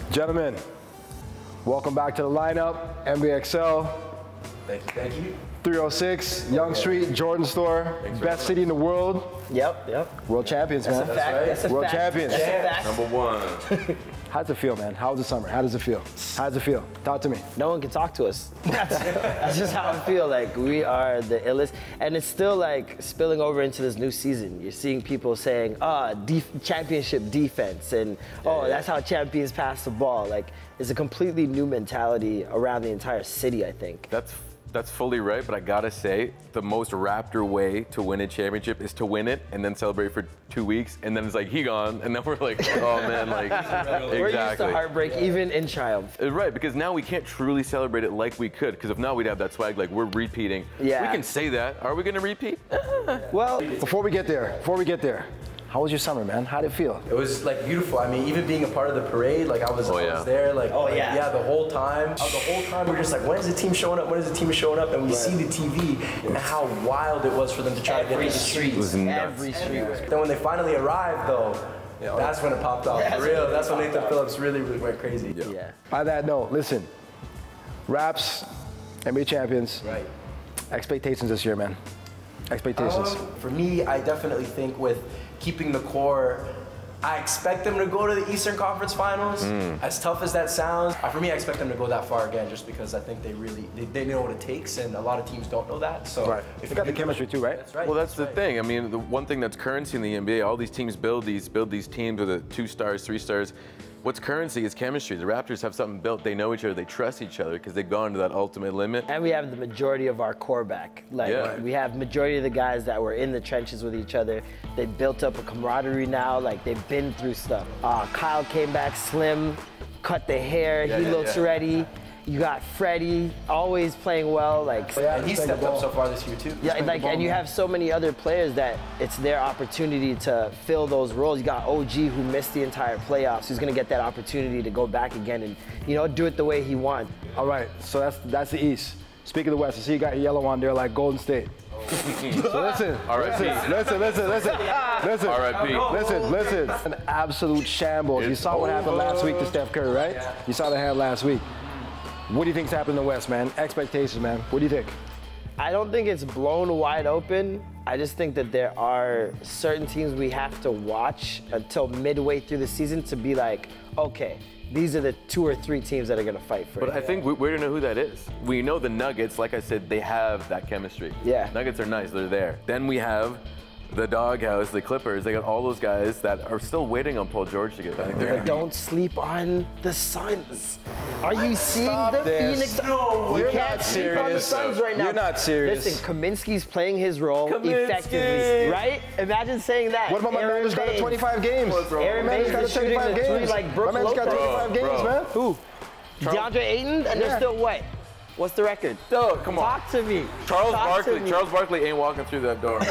Gentlemen, welcome back to the lineup. NBXL. Thank you. 306, Young Street, Jordan Store, best city in the world. Yep. World champions, man. That's a fact. That's a World fact. champions. That's a fact. Number one. How's it feel, man? How was the summer? How does it feel? How does it feel? Talk to me. No one can talk to us. That's just how I feel. Like, we are the illest. And it's still like spilling over into this new season. You're seeing people saying, championship defense, and that's how champions pass the ball. Like, it's a completely new mentality around the entire city, I think. That's fully right, but I gotta say, the most Raptor way to win a championship is to win it and then celebrate for 2 weeks, and then it's like, he gone, and then we're like, oh man, like, exactly. We're used to heartbreak, even in triumph. Right, because now we can't truly celebrate it like we could, because if not, we'd have that swag, like, we're repeating. Yeah. We can say that. Are we gonna repeat? Well, before we get there, how was your summer, man? How did it feel? It was like beautiful. I mean, even being a part of the parade, like I was there, like the whole time. We're just like, when is the team showing up? When is the team showing up? And we see the TV and how wild it was for them to try to get to the streets. It was nuts. Every street was. Then when they finally arrived, though, that's when it popped off. For real, that's when Nathan Phillips really went crazy. Yeah. On that note, listen, Raps, NBA champions. Right. Expectations this year, man. Expectations. For me, I definitely think with keeping the core, I expect them to go to the Eastern Conference Finals. As tough as that sounds, for me, I expect them to go that far again, just because I think they know what it takes, and a lot of teams don't know that. So if they got the chemistry too, right? That's right. Well, that's the thing. I mean, the one thing that's currency in the NBA, all these teams build these teams with a 2 stars, 3 stars. What's currency is chemistry. The Raptors have something built. They know each other. They trust each other because they've gone to that ultimate limit. And we have the majority of our core back. Like, we have majority of the guys that were in the trenches with each other. They built up a camaraderie now. Like, they've been through stuff. Kyle came back slim, cut the hair. He looks ready. You got Freddie, always playing well. Like, and he stepped up so far this year too. Yeah, like, and you have so many other players that it's their opportunity to fill those roles. You got OG, who missed the entire playoffs, who's gonna get that opportunity to go back again and do it the way he wants. All right, so that's the East. Speaking of the West, I see you got yellow on there like Golden State. So listen, listen. An absolute shambles. You saw what happened last week to Steph Curry, right? Yeah. You saw what happened last week. What do you think's happened in the West, man? Expectations, man. What do you think? I don't think it's blown wide open. I just think that there are certain teams we have to watch until midway through the season to be like, okay, these are the 2 or 3 teams that are going to fight for it. But I think we don't know who that is. We know the Nuggets, like I said, they have that chemistry. Yeah. Nuggets are nice, they're there. Then we have the Doghouse, the Clippers. They got all those guys that are still waiting on Paul George to get back. But don't sleep on the Suns. Are you seeing the Phoenix? No, you you're can't not sleep on the serious. Suns right now. You're not serious. Listen, Kaminsky's playing his role effectively, right? Imagine saying that. What about my man who's got 25 games? Aaron Baines is shooting the 3 like Brook My man's got 25 games, man. Who? DeAndre Ayton, and they're still what? What's the record? No, come on. Talk to me. Charles Barkley ain't walking through that door.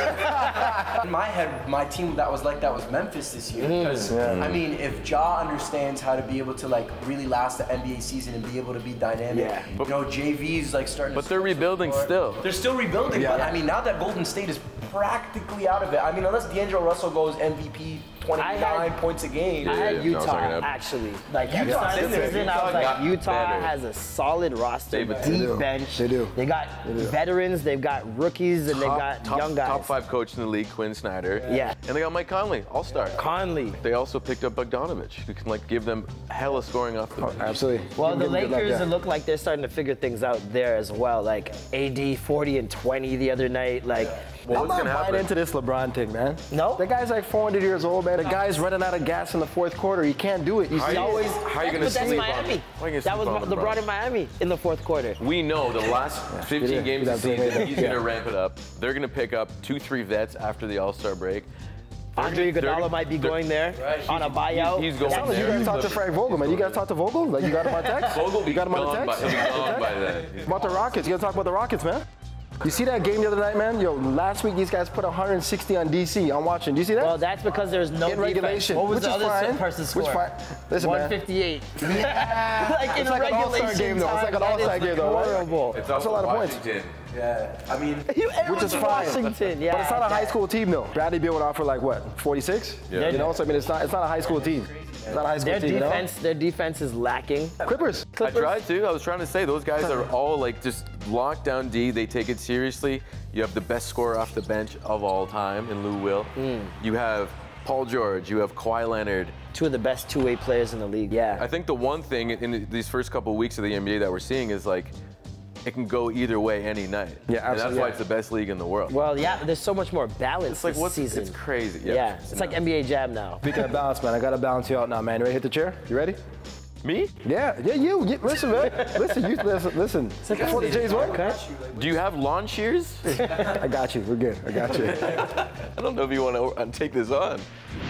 In my head, my team that was Memphis this year. Because, I mean, if Ja understands how to be able to, like, really last the NBA season and be able to be dynamic, JV's, like, starting to... But they're rebuilding still. They're still rebuilding, but, I mean, now that Golden State is practically out of it, I mean, unless D'Angelo Russell goes MVP 29 points a game. I had Utah, actually. Like, at the start of the season, I was like, Utah has a solid roster, deep bench. They do. They got veterans, they've got rookies, and they got young guys. Top 5 coach in the league, Quinn Snyder. Yeah. And they got Mike Conley, all-star. Conley. They also picked up Bogdanovich, who can, like, give them hella scoring off the bench. Absolutely. Well, the Lakers look like they're starting to figure things out there as well. Like, AD 40 and 20 the other night. Like, I'm not buying into this LeBron thing, man. No? The guy's like 400 years old, man. The guy's running out of gas in the 4th quarter. He can't do it. How are you going to sleep on Miami. That was LeBron in Miami in the 4th quarter. We know the last 15 games of the season, he's going to ramp it up. They're going to pick up 2-3 vets after the All-Star break. Andre Iguodala might be going there on a buyout. He's going there. You guys talk to Frank Vogel, man. You guys talk to Vogel? Like, you got him on text? Vogel you got him on text? He'll be gone by then. About the Rockets. You got to talk about the Rockets, man. You see that game the other night, man? Yo, last week these guys put 160 on DC. I'm watching. Do you see that? Well, that's because there's no in regulation. What was which the is other fine. person's score? Which fine. Listen, 158. Man. Like in it's like an all-star game, though. It's like an all-star game, though. Horrible. It's that's a lot of points. Yeah, I mean, which is fine. Washington, yeah. But it's not a high school team, though. Bradley Beal would offer like what, 46? Yeah. You know, so I mean, it's not a high school team. Not a high school team, Their defense is lacking. Clippers. I tried to. I was trying to say those guys are all like just locked down D. They take it seriously. You have the best scorer off the bench of all time in Lou Will. You have Paul George. You have Kawhi Leonard. Two of the best two-way players in the league. Yeah. I think the one thing in these first couple of weeks of the NBA that we're seeing is like it can go either way any night. Yeah, absolutely. And that's why it's the best league in the world. Well, yeah, there's so much more balance It's like this season. It's crazy. Yeah, it's like NBA Jam now. Speaking of balance, man, I gotta balance you out now, man. You ready to hit the chair? You ready? Me? Yeah, you. Listen, man. Listen. Before the Jays work. Do you have lawn shears? I got you. We're good. I got you. I don't know if you want to take this on.